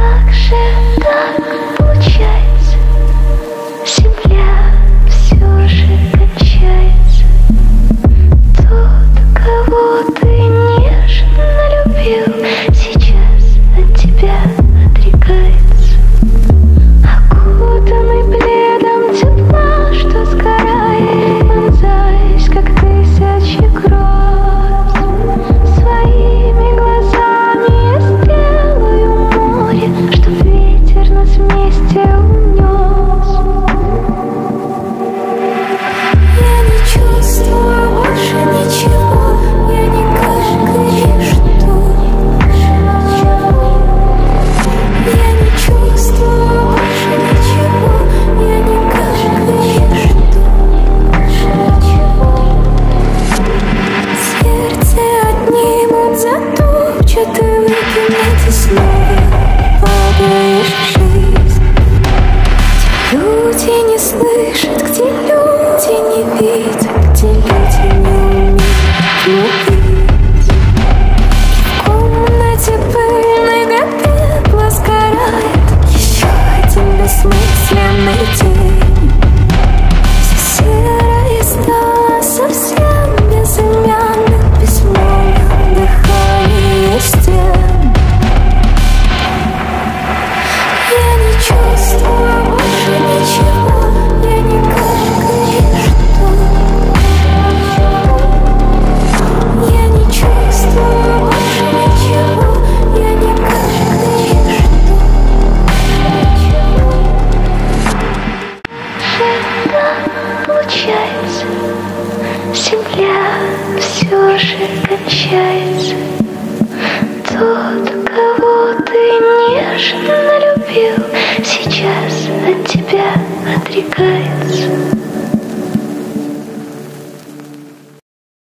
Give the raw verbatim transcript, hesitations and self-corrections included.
Как же так получается? Земля все же кончается. Тот, кого ты нежно любил, сейчас от тебя отрекается. Окутанный пледом тепла, что сгорает, вонзаясь, как тысячи гроз. Своими глазами я сделаю море, чтоб ветер нас вместе унес. Я не чувствую больше ничего, я не каждый что. Я не чувствую больше ничего, я не каждый что. Сердце отнимут, затопчут и выкинут, и снова падаешь в жизнь. Где люди не слышат, где люди не видят, где люди не умеют любить. В комнате пыльной, где пепла сгорает, еще один бессмысленный день. Все серое стало совсем безымянным письмом на дыхании стен. Я не чувствую больше ничего, я не каждый что. Я не чувствую больше ничего, я не каждый что. Всегда получается, земля все же кончается. Тот, кого ты нежно любил, сейчас от тебя отрекается.